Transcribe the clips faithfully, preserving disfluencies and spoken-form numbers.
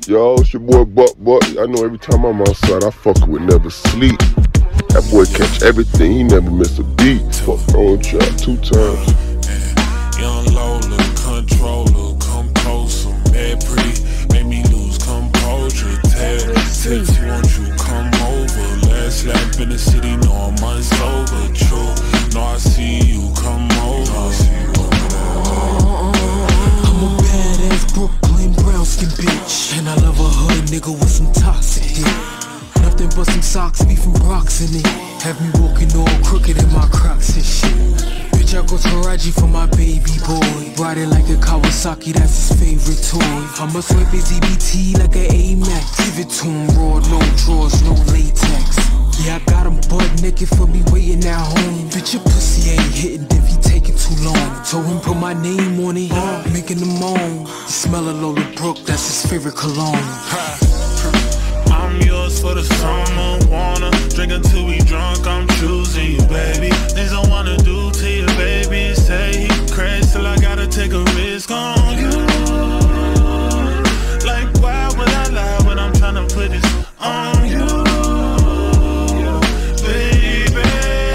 Yo, it's your boy Buck Buck. I know every time I'm outside, I fuck with Never Sleep. That boy catch everything, he never miss a beat. Fuck wrong trap two times. Young Lola, controller, come closer, mad pretty, make me lose composure. Text, text, won't you come over? Last lap in the city, no I'm unsober. True, no I see you, come over. I'm a badass Brooklyn brown skin bitch, and I love a hood nigga with some toxic hit. Nothing but some socks, me from Bronx in it. Have me walking all crooked in my Crocs and shit. Bitch, I go Taraji for my baby boy. Ride it like a Kawasaki, that's his favorite toy. I'ma swipe his E B T like an A Max. Give it to him raw, no drawers, no latex. Yeah, I got him butt naked for me waiting at home. Bitch, your pussy ain't hitting if he taking too long. Told him put my name on it, making him moan. The smell of Lola Brooke, that's his favorite cologne. I'm yours for the summer, wanna drink until we drunk, I'm choosing you, baby. Things I wanna do to you, baby. Say he crazy till I gotta take a risk on you. Like why would I lie when I'm tryna put this on you, baby?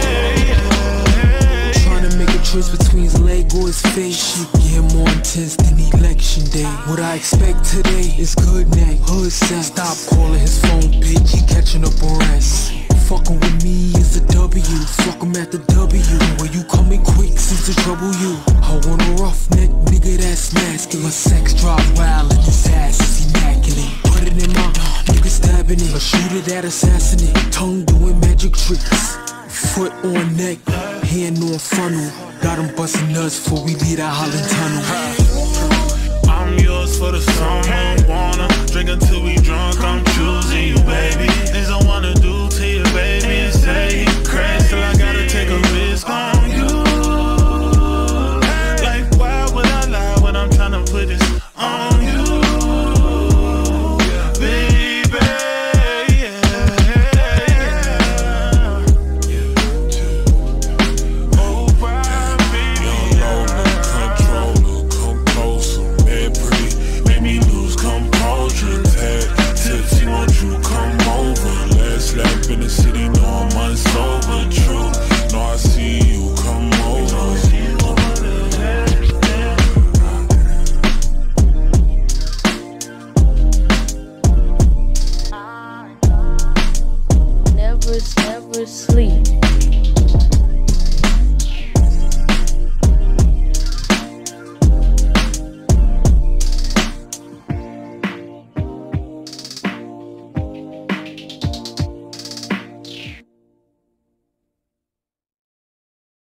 Tryna make a choice between his leg or his face. Shit get more intense than election day. What I expect today is good neck, hood sex. Stop calling his phone, bitch, he catching up on rest. Fucking with me is a W, fuck him at the W. When you coming quick seems to trouble you. I want a roughneck nigga that's masculine. My sex drive wild and his ass is immaculate. Put it in my nigga stabbing it, a shooter that assassinate. Tongue doing magic tricks, foot on neck, hand on funnel. Got him busting nuts before we leave that Holland tunnel. I'm yours for the